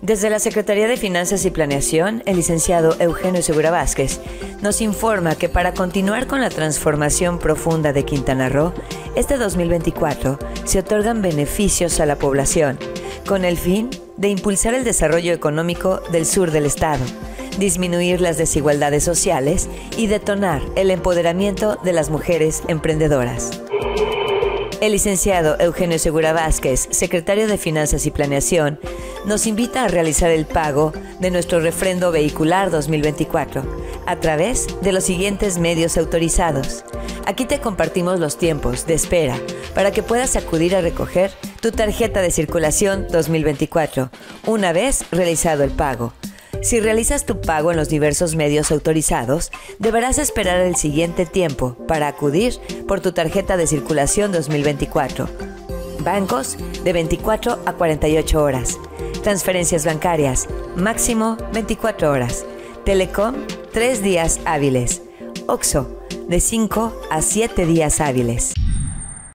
Desde la Secretaría de Finanzas y Planeación, el licenciado Eugenio Segura Vázquez nos informa que para continuar con la transformación profunda de Quintana Roo, este 2024 se otorgan beneficios a la población, con el fin de impulsar el desarrollo económico del sur del estado, disminuir las desigualdades sociales y detonar el empoderamiento de las mujeres emprendedoras. El licenciado Eugenio Segura Vázquez, secretario de Finanzas y Planeación, nos invita a realizar el pago de nuestro refrendo vehicular 2024 a través de los siguientes medios autorizados. Aquí te compartimos los tiempos de espera para que puedas acudir a recoger tu tarjeta de circulación 2024 una vez realizado el pago. Si realizas tu pago en los diversos medios autorizados, deberás esperar el siguiente tiempo para acudir por tu tarjeta de circulación 2024. Bancos de 24 a 48 horas. Transferencias bancarias, máximo 24 horas. Telecom, 3 días hábiles. OXXO, de 5 a 7 días hábiles.